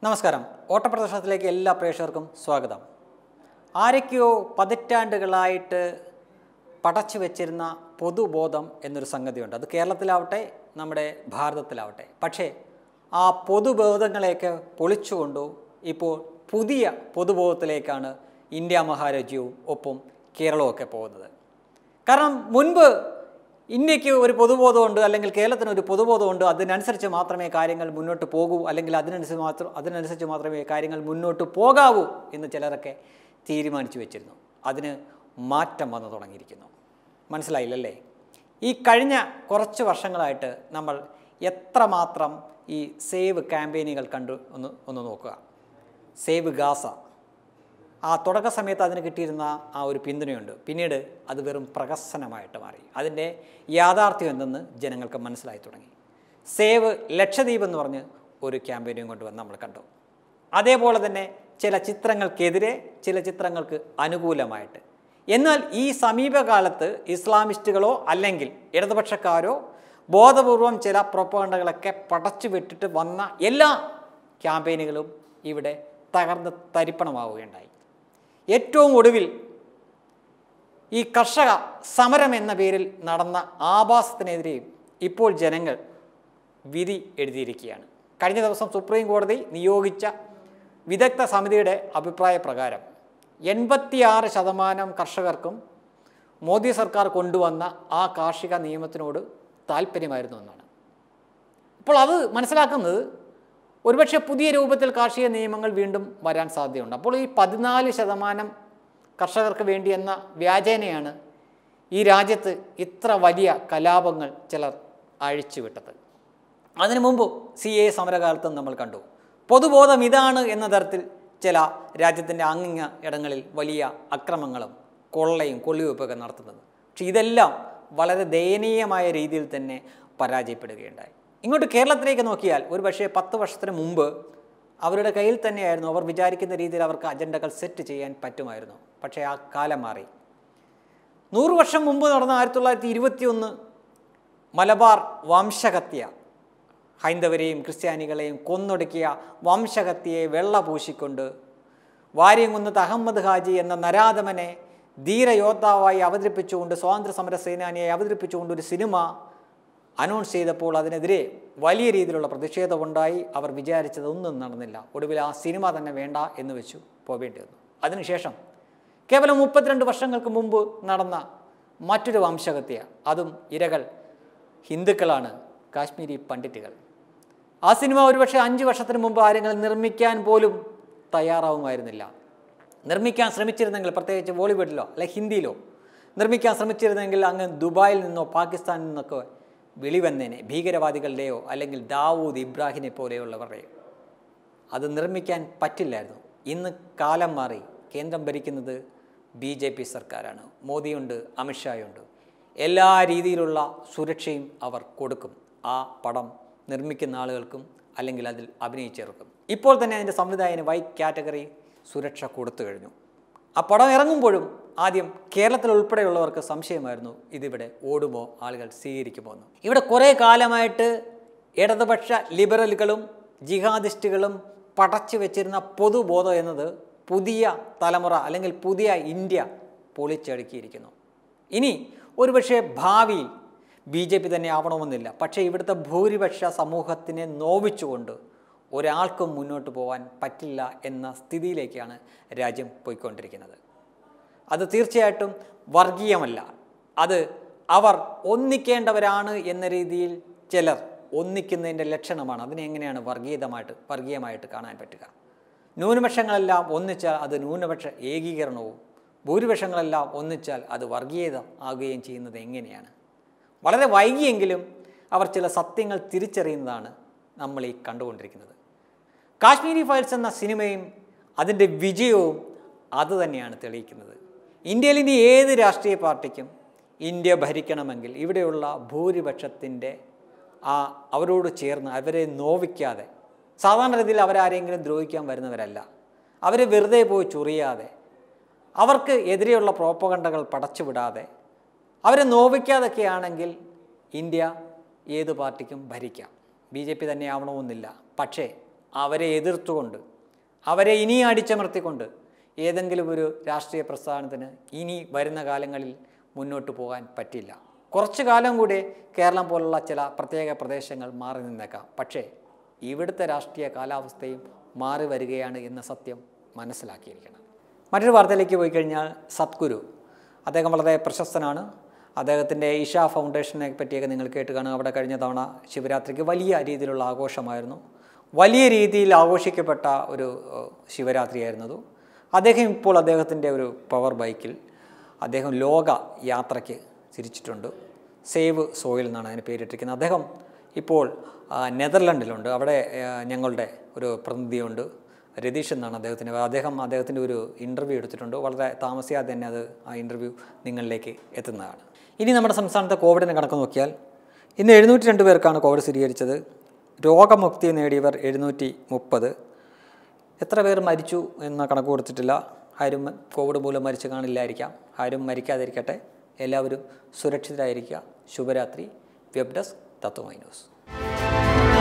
നമസ്കാരം. ഓട്ടപ്രദർശനത്തിലേക്ക് എല്ലാ പ്രേക്ഷകർക്കും സ്വാഗതം. ആരൊക്കെയോ പതിറ്റാണ്ടുകളായിട്ട് പടച്ചു വെച്ചിരുന്ന പൊതുബോധം എന്നൊരു സംഗതിയുണ്ട്. അത് കേരളത്തിലാവട്ടെ നമ്മുടെ ഭാരതത്തിലാവട്ടെ. പക്ഷേ ആ പൊതുബോധങ്ങളെയൊക്കെ പൊളിച്ചുകൊണ്ടു ഇപ്പോൾ പുതിയ പൊതുബോധത്തിലേക്കാണ് ഇന്ത്യ മഹാരാജ്യവും ഒപ്പം കേരളമൊക്കെ പോകുന്നത്. കാരണം മുൻപ് ഇന്ത്യക്ക് ഒരു പൊതുബോധമുണ്ട്, അല്ലെങ്കിൽ കേരളത്തിന് ഒരു പൊതുബോധമുണ്ട്. അതിനനുസരിച്ച് മാത്രമേ കാര്യങ്ങൾ മുന്നോട്ട് പോകൂ, അല്ലെങ്കിൽ അതിനനുസരിച്ച് മാത്രമേ കാര്യങ്ങൾ മുന്നോട്ട് പോകാവൂ എന്ന് ചിലരൊക്കെ തീരുമാനിച്ചു വെച്ചിരുന്നു. അതിന് മാറ്റം വന്നു തുടങ്ങിയിരിക്കുന്നു. മനസ്സിലായില്ലല്ലേ? ഈ കഴിഞ്ഞ കുറച്ച് വർഷങ്ങളായിട്ട് നമ്മൾ എത്രമാത്രം ഈ സേവ് ക്യാമ്പയിനുകൾ കണ്ടു ഒന്ന് നോക്കുക. സേവ് ഗാസ, ആ തുടക്ക സമയത്ത് അതിന് കിട്ടിയിരുന്ന ആ ഒരു പിന്തുണയുണ്ട്. പിന്നീട് അത് വെറും പ്രഹസനമായിട്ട് മാറി. അതിൻ്റെ യാഥാർത്ഥ്യം എന്തെന്ന് ജനങ്ങൾക്ക് മനസ്സിലായി തുടങ്ങി. സേവ് ലക്ഷദ്വീപ് എന്ന് പറഞ്ഞ് ഒരു ക്യാമ്പയിനും കൊണ്ടുവന്ന് നമ്മൾ കണ്ടു. അതേപോലെ തന്നെ ചില ചിത്രങ്ങൾക്കെതിരെ, ചില ചിത്രങ്ങൾക്ക് അനുകൂലമായിട്ട്. എന്നാൽ ഈ സമീപകാലത്ത് ഇസ്ലാമിസ്റ്റുകളോ അല്ലെങ്കിൽ ഇടതുപക്ഷക്കാരോ ബോധപൂർവം ചില പ്രൊപ്പഗണ്ടകളൊക്കെ പടച്ചു വിട്ടിട്ട് വന്ന എല്ലാ ക്യാമ്പയിനുകളും ഇവിടെ തകർന്ന് തരിപ്പണമാവുകയുണ്ടായി. ഏറ്റവും ഒടുവിൽ ഈ കർഷക സമരം എന്ന പേരിൽ നടന്ന ആഭാസത്തിനെതിരെയും ഇപ്പോൾ ജനങ്ങൾ വിധി എഴുതിയിരിക്കുകയാണ്. കഴിഞ്ഞ ദിവസം സുപ്രീം കോടതി നിയോഗിച്ച വിദഗ്ധ സമിതിയുടെ അഭിപ്രായ പ്രകാരം 86% കർഷകർക്കും മോദി സർക്കാർ കൊണ്ടുവന്ന ആ കാർഷിക നിയമത്തിനോട് താല്പര്യമായിരുന്നു എന്നാണ്. അപ്പോൾ അത് മനസ്സിലാക്കുന്നത് ഒരുപക്ഷെ പുതിയ രൂപത്തിൽ കാർഷിക നിയമങ്ങൾ വീണ്ടും വരാൻ സാധ്യതയുണ്ട്. അപ്പോൾ ഈ 14% കർഷകർക്ക് വേണ്ടി എന്ന വ്യാജേനയാണ് ഈ രാജ്യത്ത് ഇത്ര വലിയ കലാപങ്ങൾ ചിലർ അഴിച്ചുവിട്ടത്. അതിനു മുമ്പ് CAA സമരകാലത്തും നമ്മൾ കണ്ടു. പൊതുബോധം ഇതാണ് എന്ന തരത്തിൽ ചില രാജ്യത്തിൻ്റെ അങ്ങിങ്ങ ഇടങ്ങളിൽ വലിയ അക്രമങ്ങളും കൊള്ളയും കൊള്ളിവെപ്പൊക്കെ നടത്തുന്നത്. പക്ഷെ ഇതെല്ലാം വളരെ ദയനീയമായ രീതിയിൽ തന്നെ പരാജയപ്പെടുകയുണ്ടായി. ഇങ്ങോട്ട് കേരളത്തിലേക്ക് നോക്കിയാൽ ഒരു പക്ഷേ 10 വർഷത്തിന് മുമ്പ് അവരുടെ കയ്യിൽ തന്നെയായിരുന്നു, അവർ വിചാരിക്കുന്ന രീതിയിൽ അവർക്ക് അജണ്ടകൾ സെറ്റ് ചെയ്യാൻ പറ്റുമായിരുന്നു. പക്ഷേ ആ കാലം മാറി. 100 വർഷം മുമ്പ് നടന്ന 1921 മലബാർ വംശഹത്യ, ഹൈന്ദവരെയും ക്രിസ്ത്യാനികളെയും കൊന്നൊടുക്കിയ വംശഹത്യയെ വെള്ളപൂശിക്കൊണ്ട് വാര്യംകുന്നത്ത് അഹമ്മദ് ഹാജി എന്ന നരാധമനെ ധീരയോദ്ധാവായി അവതരിപ്പിച്ചുകൊണ്ട്, സ്വാതന്ത്ര്യ സമര സേനാനിയായി അവതരിപ്പിച്ചുകൊണ്ട് ഒരു സിനിമ അനൗൺസ് ചെയ്തപ്പോൾ അതിനെതിരെ വലിയ രീതിയിലുള്ള പ്രതിഷേധമുണ്ടായി. അവർ വിചാരിച്ചതൊന്നും നടന്നില്ല. ഒടുവിൽ ആ സിനിമ തന്നെ വേണ്ട എന്ന് വെച്ചു പോവേണ്ടി വന്നു. അതിനുശേഷം കേവലം 32 വർഷങ്ങൾക്ക് മുമ്പ് നടന്ന മറ്റൊരു വംശഹത്യ, അതും ഇരകൾ ഹിന്ദുക്കളാണ്, കാശ്മീരി പണ്ഡിറ്റുകൾ. ആ സിനിമ ഒരുപക്ഷെ 5 വർഷത്തിന് മുമ്പ് ആരെങ്കിലും നിർമ്മിക്കാൻ പോലും തയ്യാറാവുമായിരുന്നില്ല. നിർമ്മിക്കാൻ ശ്രമിച്ചിരുന്നെങ്കിൽ, പ്രത്യേകിച്ച് ബോളിവുഡിലോ അല്ലെ ഹിന്ദിയിലോ നിർമ്മിക്കാൻ ശ്രമിച്ചിരുന്നെങ്കിൽ അങ്ങ് ദുബായിൽ നിന്നോ പാകിസ്ഥാനിൽ നിന്നൊക്കെ വിളി വന്നേനെ, ഭീകരവാദികളുടെയോ അല്ലെങ്കിൽ ദാവൂദ് ഇബ്രാഹിമിനെ പോലെയുള്ളവരുടെയോ. അത് നിർമ്മിക്കാൻ പറ്റില്ലായിരുന്നു. ഇന്ന് കാലം മാറി. കേന്ദ്രം ഭരിക്കുന്നത് BJP സർക്കാരാണ്. മോദിയുണ്ട്, അമിത്ഷായുണ്ട്. എല്ലാ രീതിയിലുള്ള സുരക്ഷയും അവർ കൊടുക്കും ആ പടം നിർമ്മിക്കുന്ന ആളുകൾക്കും അല്ലെങ്കിൽ അതിൽ അഭിനയിച്ചവർക്കും. ഇപ്പോൾ തന്നെ അതിൻ്റെ സംവിധായകന് വൈറ്റ് കാറ്റഗറി സുരക്ഷ കൊടുത്തു കഴിഞ്ഞു. ആ പടം ഇറങ്ങുമ്പോഴും ആദ്യം കേരളത്തിൽ ഉൾപ്പെടെയുള്ളവർക്ക് സംശയമായിരുന്നു, ഇതിവിടെ ഓടുമോ, ആളുകൾ സ്വീകരിക്കുമോ എന്ന്. ഇവിടെ കുറേ കാലമായിട്ട് ഇടതുപക്ഷ ലിബറലുകളും ജിഹാദിസ്റ്റുകളും പടച്ചു വെച്ചിരുന്ന പൊതുബോധം എന്നത് പുതിയ തലമുറ അല്ലെങ്കിൽ പുതിയ ഇന്ത്യ പൊളിച്ചടുക്കിയിരിക്കുന്നു. ഇനി ഒരുപക്ഷെ ഭാവിയിൽ BJP തന്നെ ആവണമെന്നില്ല. പക്ഷേ ഇവിടുത്തെ ഭൂരിപക്ഷ സമൂഹത്തിനെ നോവിച്ചുകൊണ്ട് ഒരാൾക്കും മുന്നോട്ട് പോകാൻ പറ്റില്ല എന്ന സ്ഥിതിയിലേക്കാണ് രാജ്യം പോയിക്കൊണ്ടിരിക്കുന്നത്. അത് തീർച്ചയായിട്ടും വർഗീയമല്ല. അത് അവർ ഒന്നിക്കേണ്ടവരാണ് എന്ന രീതിയിൽ ചിലർ ഒന്നിക്കുന്നതിൻ്റെ ലക്ഷണമാണ്. അതിനെ എങ്ങനെയാണ് വർഗീയമായിട്ട് കാണാൻ പറ്റുക? ന്യൂനപക്ഷങ്ങളെല്ലാം ഒന്നിച്ചാൽ അത് ന്യൂനപക്ഷ ഏകീകരണവും, ഭൂരിപക്ഷങ്ങളെല്ലാം ഒന്നിച്ചാൽ അത് വർഗീയത ആകുകയും ചെയ്യുന്നത് എങ്ങനെയാണ്? വളരെ വൈകിയെങ്കിലും അവർ ചില സത്യങ്ങൾ തിരിച്ചറിയുന്നതാണ് നമ്മൾ ഈ കണ്ടുകൊണ്ടിരിക്കുന്നത്. കാശ്മീരി ഫയൽസ് എന്ന സിനിമയും അതിൻ്റെ വിജയവും അതുതന്നെയാണ് തെളിയിക്കുന്നത്. ഇന്ത്യയിൽ ഇനി ഏത് രാഷ്ട്രീയ പാർട്ടിക്കും ഇന്ത്യ ഭരിക്കണമെങ്കിൽ ഇവിടെയുള്ള ഭൂരിപക്ഷത്തിൻ്റെ അവരോട് ചേർന്ന് അവരെ നോവിക്കാതെ, സാധാരണ രീതിയിൽ അവരാരെങ്കിലും ദ്രോഹിക്കാൻ വരുന്നവരല്ല, അവരെ വെറുതെ പോയി ചൊറിയാതെ, അവർക്ക് എതിരെയുള്ള പ്രോപ്പഗണ്ടകൾ പടച്ചുവിടാതെ, അവരെ നോവിക്കാതൊക്കെയാണെങ്കിൽ ഇന്ത്യ ഏത് പാർട്ടിക്കും ഭരിക്കാം. BJP തന്നെ ആവണമെന്നില്ല. പക്ഷേ അവരെ എതിർത്തുകൊണ്ട്, അവരെ ഇനി അടിച്ചമർത്തിക്കൊണ്ട് ഏതെങ്കിലും ഒരു രാഷ്ട്രീയ പ്രസ്ഥാനത്തിന് ഇനി വരുന്ന കാലങ്ങളിൽ മുന്നോട്ട് പോകാൻ പറ്റില്ല. കുറച്ചു കാലം കൂടി കേരളം പോലുള്ള ചില പ്രത്യേക പ്രദേശങ്ങൾ മാറി നിന്നേക്കാം. പക്ഷേ ഇവിടുത്തെ രാഷ്ട്രീയ കാലാവസ്ഥയും മാറി വരികയാണ് എന്ന സത്യം മനസ്സിലാക്കിയിരിക്കണം. മറ്റൊരു വാർത്തയിലേക്ക് പോയി കഴിഞ്ഞാൽ സദ്ഗുരു, അദ്ദേഹം വളരെ പ്രശസ്തനാണ്. അദ്ദേഹത്തിൻ്റെ ഇഷ ഫൗണ്ടേഷനെ പറ്റിയൊക്കെ നിങ്ങൾ കേട്ട് കാണുക. അവിടെ കഴിഞ്ഞ തവണ ശിവരാത്രിക്ക് വലിയ രീതിയിലുള്ള ആഘോഷമായിരുന്നു. വലിയ രീതിയിൽ ആഘോഷിക്കപ്പെട്ട ഒരു ശിവരാത്രിയായിരുന്നത്. അദ്ദേഹം ഇപ്പോൾ അദ്ദേഹത്തിൻ്റെ ഒരു പവർ ബൈക്കിൽ അദ്ദേഹം ലോക യാത്രയ്ക്ക് തിരിച്ചിട്ടുണ്ട്. സേവ് സോയിൽ എന്നാണ് അതിന് പേരിട്ടിരിക്കുന്നത്. അദ്ദേഹം ഇപ്പോൾ നെതർലൻഡിലുണ്ട്. അവിടെ ഞങ്ങളുടെ ഒരു പ്രതിനിധിയുണ്ട്, രതീഷ് എന്നാണ് അദ്ദേഹത്തിൻ്റെ ഒരു ഇൻ്റർവ്യൂ എടുത്തിട്ടുണ്ട്. വളരെ താമസിയാതെ തന്നെ ആ ഇൻ്റർവ്യൂ നിങ്ങളിലേക്ക് എത്തുന്നതാണ്. ഇനി നമ്മുടെ സംസ്ഥാനത്തെ കോവിഡിനെ കണക്ക് നോക്കിയാൽ ഇന്ന് 702 പേർക്കാണ് കോവിഡ് സ്ഥിരീകരിച്ചത്. രോഗമുക്തി നേടിയവർ 730. എത്ര പേർ മരിച്ചു എന്ന കണക്ക് കൊടുത്തിട്ടില്ല. ആരും കോവിഡ് മൂലം മരിച്ചു കാണില്ലായിരിക്കാം. ആരും മരിക്കാതിരിക്കട്ടെ. എല്ലാവരും സുരക്ഷിതരായിരിക്കുക. ശുഭരാത്രി. Web desk Tatwamayi news.